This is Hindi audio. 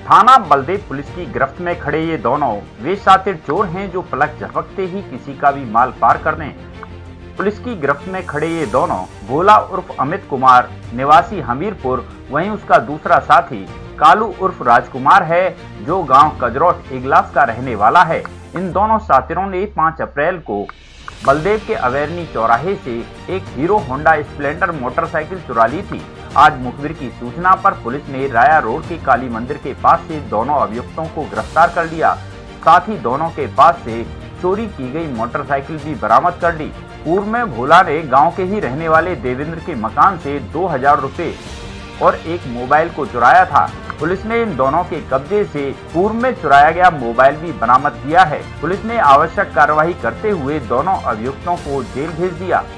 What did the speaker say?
थाना बलदेव पुलिस की गिरफ्त में खड़े ये दोनों वे शातिर चोर हैं जो पलक झपकते ही किसी का भी माल पार कर दें। पुलिस की गिरफ्त में खड़े ये दोनों भोला उर्फ अमित कुमार निवासी हमीरपुर, वहीं उसका दूसरा साथी कालू उर्फ राजकुमार है जो गांव कजरोट इगलास का रहने वाला है। इन दोनों सातिरों ने 5 अप्रैल को बलदेव के अवेरनी चौराहे से एक हीरो होंडा स्प्लेंडर मोटरसाइकिल चुरा ली थी। आज मुखबिर की सूचना पर पुलिस ने राया रोड के काली मंदिर के पास से दोनों अभियुक्तों को गिरफ्तार कर लिया। साथ ही दोनों के पास से चोरी की गई मोटरसाइकिल भी बरामद कर ली। पूर्व में भोला ने गांव के ही रहने वाले देवेंद्र के मकान से 2000 रुपए और एक मोबाइल को चुराया था। पुलिस ने इन दोनों के कब्जे से पूर्व में चुराया गया मोबाइल भी बरामद किया है। पुलिस ने आवश्यक कार्रवाई करते हुए दोनों अभियुक्तों को जेल भेज दिया।